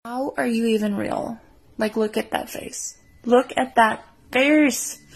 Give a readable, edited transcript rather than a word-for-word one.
How are you even real? Like, look at that face. Look at that face!